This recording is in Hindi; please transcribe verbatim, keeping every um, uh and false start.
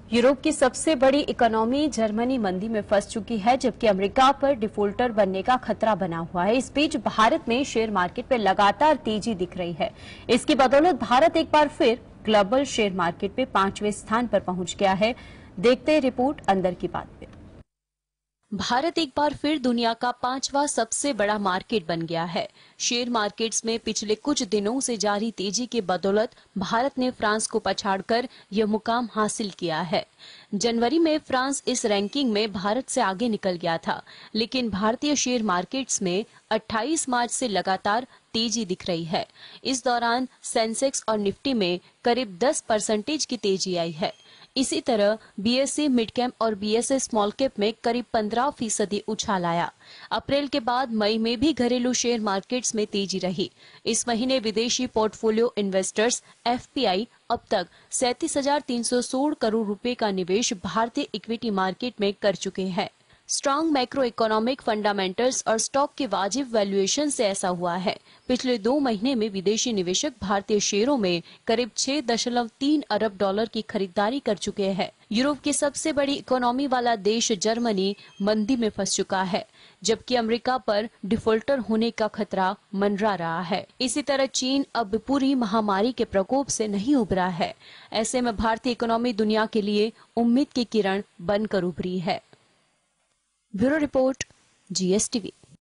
यूरोप की सबसे बड़ी इकोनॉमी जर्मनी मंदी में फंस चुकी है, जबकि अमेरिका पर डिफॉल्टर बनने का खतरा बना हुआ है। इस बीच भारत में शेयर मार्केट में लगातार तेजी दिख रही है। इसकी बदौलत भारत एक बार फिर ग्लोबल शेयर मार्केट में पांचवें स्थान पर पहुंच गया है। देखते हैं रिपोर्ट अंदर की बात पे। भारत एक बार फिर दुनिया का पांचवा सबसे बड़ा मार्केट बन गया है। शेयर मार्केट्स में पिछले कुछ दिनों से जारी तेजी के बदौलत भारत ने फ्रांस को पछाड़कर यह मुकाम हासिल किया है। जनवरी में फ्रांस इस रैंकिंग में भारत से आगे निकल गया था, लेकिन भारतीय शेयर मार्केट्स में अट्ठाईस मार्च से लगातार तेजी दिख रही है। इस दौरान सेंसेक्स और निफ्टी में करीब दस परसेंटेज की तेजी आई है। इसी तरह बीएसई मिड कैप और बीएसई स्मॉल कैप में करीब पंद्रह फीसदी उछाल आया। अप्रैल के बाद मई में भी घरेलू शेयर मार्केट्स में तेजी रही। इस महीने विदेशी पोर्टफोलियो इन्वेस्टर्स एफपीआई अब तक सैंतीस हजार तीन सौ सोलह करोड़ रुपए का निवेश भारतीय इक्विटी मार्केट में कर चुके हैं। स्ट्रॉन्ग मैक्रो इकोनॉमिक फंडामेंटल्स और स्टॉक के वाजिब वैल्यूएशन से ऐसा हुआ है। पिछले दो महीने में विदेशी निवेशक भारतीय शेयरों में करीब छह दशमलव तीन अरब डॉलर की खरीदारी कर चुके हैं। यूरोप की सबसे बड़ी इकोनॉमी वाला देश जर्मनी मंदी में फंस चुका है, जबकि अमेरिका पर डिफॉल्टर होने का खतरा मंडरा रहा है। इसी तरह चीन अब पूरी महामारी के प्रकोप से नहीं उबरा है। ऐसे में भारतीय इकोनॉमी दुनिया के लिए उम्मीद की किरण बनकर उभरी है। Bureau report, GSTV.